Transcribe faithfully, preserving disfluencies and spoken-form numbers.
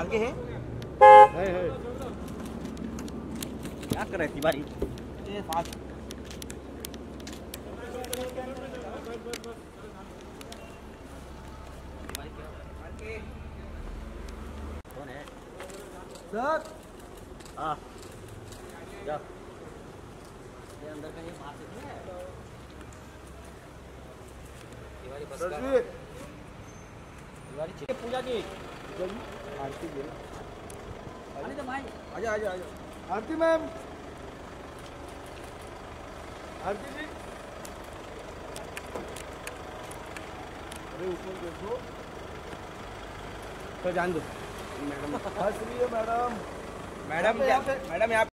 आगे है है है क्या कर रही थी भाई ये फास्ट कौन है सर हाँ जा ये अंदर का ये बाहर से नहीं है तिवारी बस का तिवारी चिके पूजा की आरती बोल आने तो भाई आजा आजा आजा आरती मैम आरती जी अरे ऊपर देखो तो जान दो मैडम हंस रही है मैडम मैडम क्या मैडम यहाँ